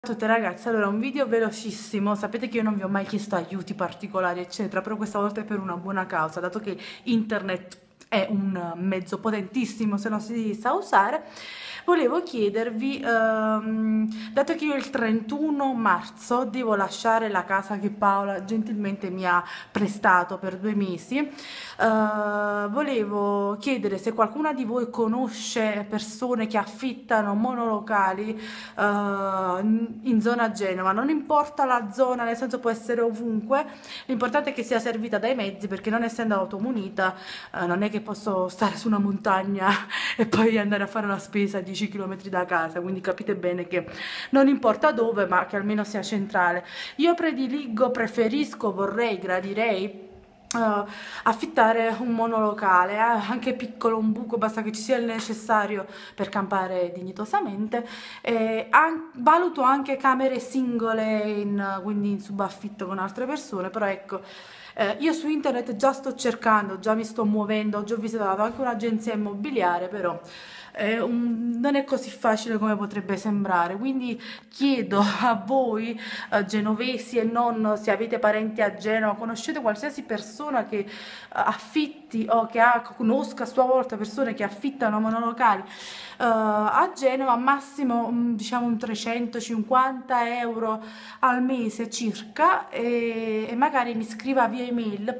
Ciao a tutte ragazzi, allora un video velocissimo, sapete che io non vi ho mai chiesto aiuti particolari eccetera, però questa volta è per una buona causa, dato che internet è un mezzo potentissimo se non si sa usare, volevo chiedervi, dato che io il 31 marzo devo lasciare la casa che Paola gentilmente mi ha prestato per 2 mesi, volevo chiedere se qualcuna di voi conosce persone che affittano monolocali in zona Genova, non importa la zona, nel senso può essere ovunque, l'importante è che sia servita dai mezzi perché non essendo automunita non è che posso stare su una montagna e poi andare a fare la spesa a 10 km da casa, quindi capite bene che non importa dove, ma che almeno sia centrale. Io preferisco, vorrei, gradirei affittare un monolocale, anche piccolo, un buco, basta che ci sia il necessario per campare dignitosamente. Valuto anche camere singole, quindi in subaffitto con altre persone, però ecco, io su internet già sto cercando, già mi sto muovendo, già ho visitato anche un'agenzia immobiliare, però non è così facile come potrebbe sembrare, quindi chiedo a voi genovesi e non, se avete parenti a Genova, conoscete qualsiasi persona che affitti o che conosca a sua volta persone che affittano monolocali a Genova, massimo diciamo un 350 euro al mese circa, e magari mi scriva via email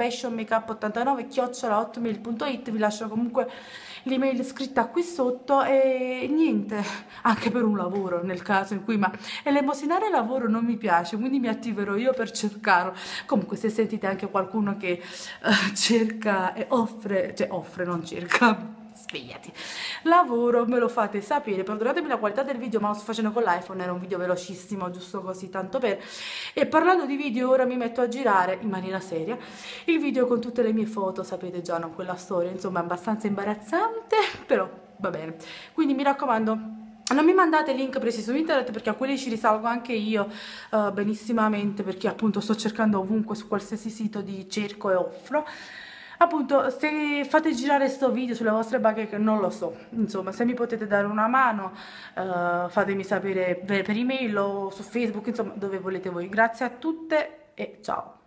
passionmakeup89@hotmail.it, vi lascio comunque l'email scritta qui sotto e niente, anche per un lavoro nel caso in cui, ma elemosinare lavoro non mi piace, quindi mi attiverò io per cercarlo. Comunque se sentite anche qualcuno che cerca e offre, cioè offre, non cerca, svegliati, lavoro, me lo fate sapere. Perdonatemi la qualità del video, ma lo sto facendo con l'iPhone, era un video velocissimo, giusto così, tanto per. E parlando di video, ora mi metto a girare in maniera seria il video con tutte le mie foto, sapete già, no? Quella storia, insomma, è abbastanza imbarazzante, però va bene. Quindi mi raccomando, non mi mandate link presi su internet perché a quelli ci risalgo anche io benissimamente, perché appunto sto cercando ovunque, su qualsiasi sito di cerco e offro. Appunto, se fate girare sto video sulle vostre bacheche, non lo so, insomma, se mi potete dare una mano, fatemi sapere per email o su Facebook, insomma, dove volete voi. Grazie a tutte e ciao!